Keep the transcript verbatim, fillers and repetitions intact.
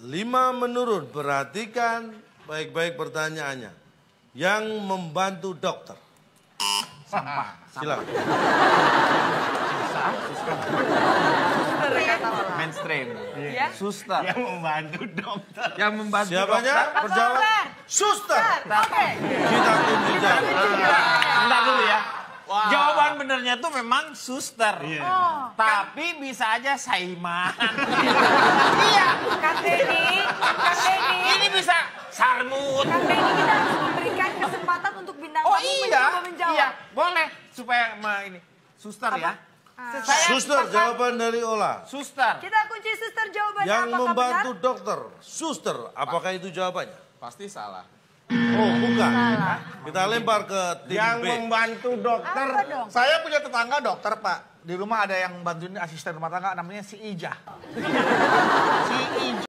lima menurun, perhatikan baik-baik pertanyaannya. Yang membantu dokter. Sampah. Silakan. Mainstream. Ya. Suster. Yang membantu dokter. Yang membantu Siapanya? dokter. Perjawab. Suster. Oke. Kita tunjuk jawab. Bentar dulu ya. Wow. Jawaban benernya tuh memang suster. Oh. Tapi bisa aja Saiman. Iya. Kang Denny, Kang Denny. Ini bisa Sarmut. Kang Denny, kita harus memberikan kesempatan untuk bintang Oh tamu iya, mencoba menjawab. iya, boleh supaya ma ini suster ya. Ah. Saya Suster, sepakat. jawaban dari Ola. Suster. Kita kunci suster jawabannya Yang apakah membantu benar? dokter. Suster, apakah itu jawabannya? Pasti salah. Oh, bukan. Salah. Kita lempar ke tim Yang B. membantu dokter. Apa dong? Saya punya tetangga dokter, Pak. Di rumah ada yang bantuin asisten rumah tangga namanya si Ija. Si Ija.